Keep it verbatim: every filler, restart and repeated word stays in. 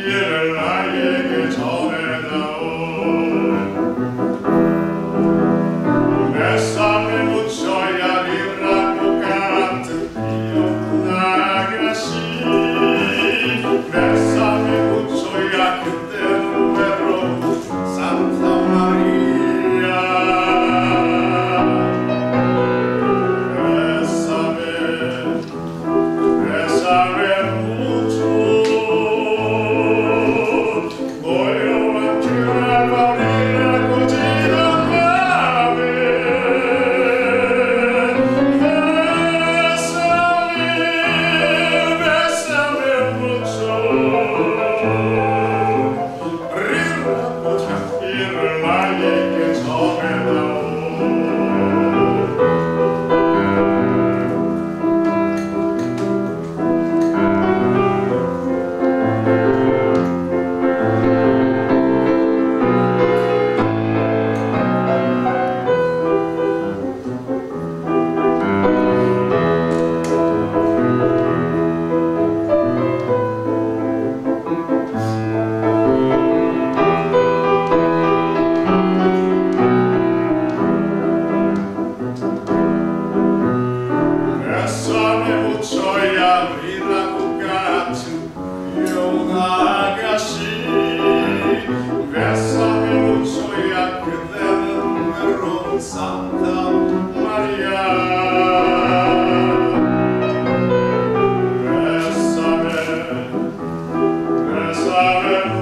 이를 나에게 전해다오. 뱃삼에 묻혀야 리라고 같은 귀여운 아가씨. 뱃삼에 묻혀야 그때는 외로운 산타 마리아. 뱃삼에 뱃삼에 묻혀 고요한 그날밤이라고 지던 밤에 뱃삼에 뱃삼에 묻혀 리라고 장기를 나에게 전해다오. 뱃삼에 묻혀야 리라고 같은 귀여운 아가씨. 뱃삼에 묻혀야 그대는 외로운 산타 마리아. 뱃삼에 뱃삼에